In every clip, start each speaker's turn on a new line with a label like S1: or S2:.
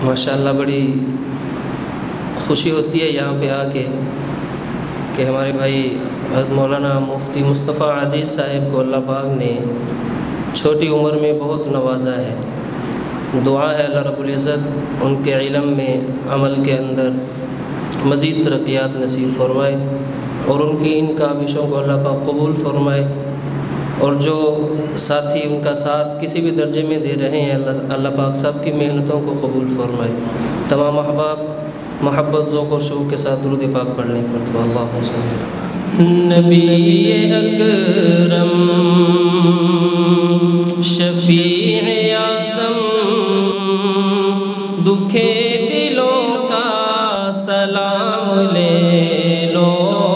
S1: ماشاءاللہ بڑی خوشی ہوتی ہے یہاں پہ آ کے کہ ہمارے بھائی حضرت مولانا مفتی مصطفیٰ عزیز صاحب کو اللہ پاک نے چھوٹی عمر میں بہت نوازا ہے۔ دعا ہے اللہ رب العزت ان کے علم میں، عمل کے اندر مزید ترقیات نصیب فرمائے اور ان کی ان کاوشوں کو اللہ پاک قبول فرمائے، اور جو ساتھی ان کا ساتھ کسی بھی درجے میں دے رہے ہیں اللہ پاک سب کی محنتوں کو قبول فرمائے۔ تمام احباب محبت ذوق و شوق کے ساتھ درود پاک پڑھنے کی مرتبہ اللہم صلی اللہ نبی اکرم شفیع اعظم دکھے دلوں کا سلام لے لو،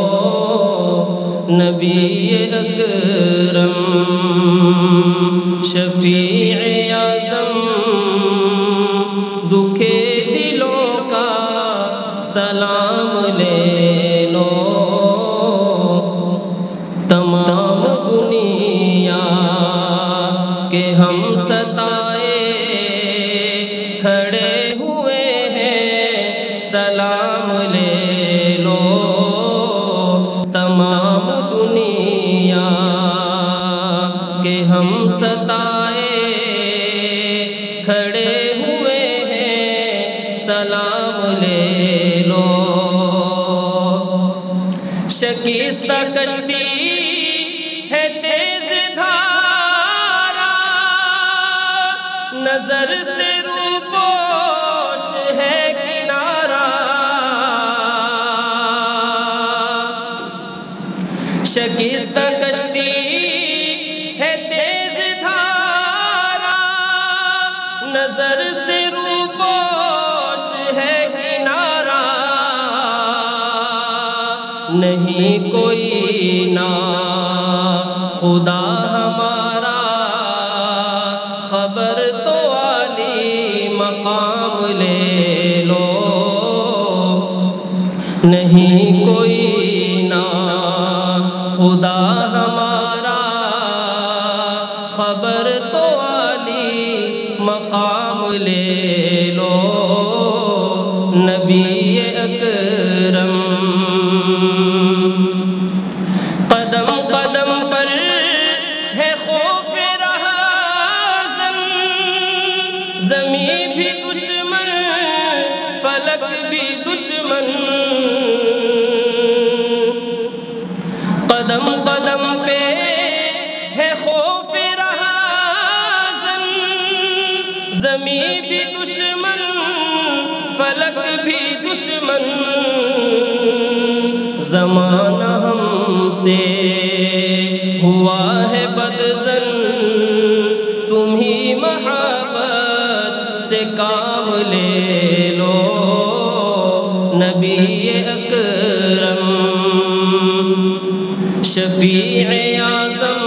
S1: نبی اکرم شفیع اعظم دکھے دلوں کا سلام لے لو، تمام دنیا کے ہم ستائے کھڑے ہوئے ہیں سلام لے لو، تمام دنیا کے ہم ستائے کھڑے ہوئے ہیں سلام لے لو، شکستہ کشتی ہے تیز دھارا، نظر سے روپوش ہے کنارہ، شکستہ کشتی ہے تیز دھارا، نظر سے روپوش ہے کنارہ، نہیں کوئی نا خدا ہمارا، خبر تو عالی مقام لے لو، نہیں کوئی نا خدا ہمارا، خبر تو عالی مقام لے لو، نبی اکرم قدم قدم پر ہے خوف رہزن، زمین بھی دشمن فلک بھی دشمن، قدم قدم پہ ہے خوف رہزن، زمین بھی دشمن فلک بھی دشمن، زمانہ ہم سے ہوا ہے بدظن، تمہیں محبت سے کام لے لو، نبی اکرم شفیع اعظم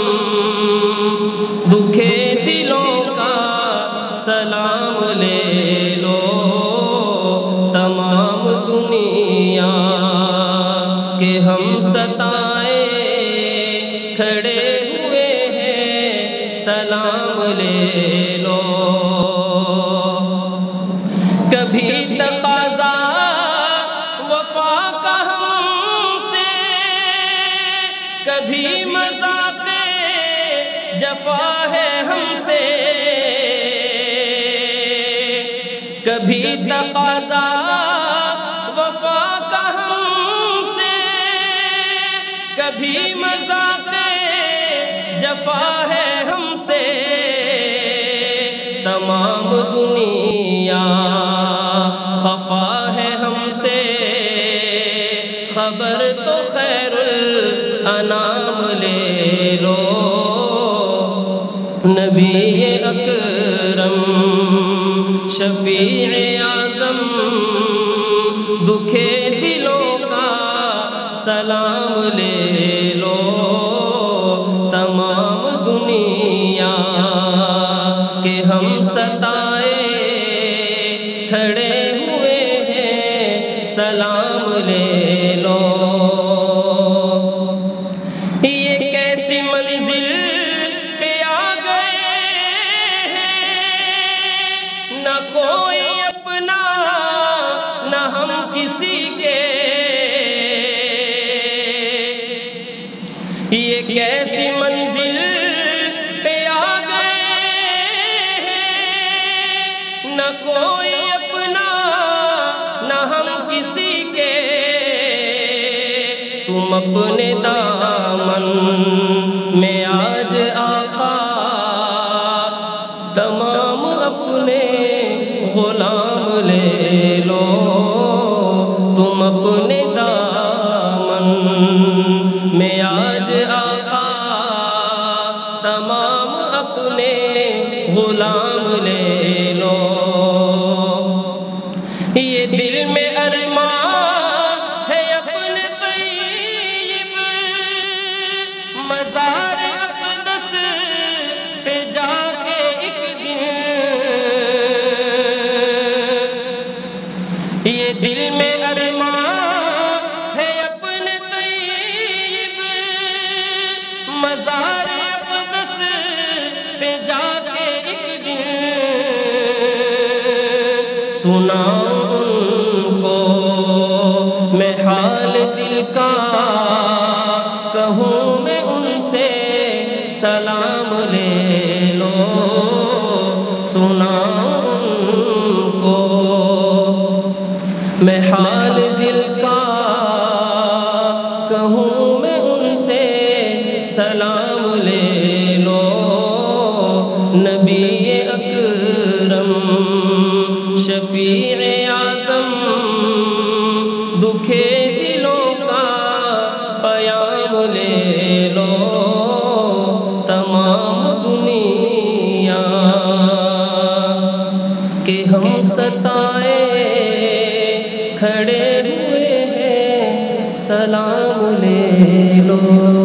S1: دکھے دلوں کا سلام لے لو، تمام دنیا کہ ہم ستائے کھڑے ہوئے ہیں سلام لے لو، کبھی تقاضا وفا کا ہم سے، کبھی مذاق جفا ہے ہم سے، کبھی تقاضا وفا کا ہم سے، کبھی مذاق جفا ہے ہم سے، تمام دنیا خفا ہے ہم سے، خبر تو خیر الانام لے لو، نبی اکرم شفیع اعظم دکھے دلوں کا سلام لے لو، تمام دنیا کہ ہم ستائے کھڑے ہوئے ہیں سلام لے لو، یہ کیسی منزل پہ آ گئے ہیں، نہ کوئی اپنا نہ ہم کسی کے، یہ کیسی منزل پہ آ گئے ہیں، نہ کوئی اپنا نہ ہم کسی کے، تم اپنے دامن میں آج آقا تمام اپنے غلام لے لو، تم اپنے دامن میں آج آقا تمام اپنے غلام لے لو، یہ دل میں ارمان ہے اپنے طیب مزار اقدس پہ جا کے ایک دن، یہ دل میں ارمان ہے اپنے طیب مزار اقدس پہ جا کے ایک دن، سناؤں ان کو میں حال دل کا، کہوں میں ان سے سلام لے لو، سناؤں ان کو میں حال دل کا، کہوں میں ان سے سلام لے لو، نبی اکرم شفیع اعظم دکھے دلوں کا پیام لے لو، تمام دنیا کہ ہم ستائے کھڑے ہوئے ہیں، سلام لے لو۔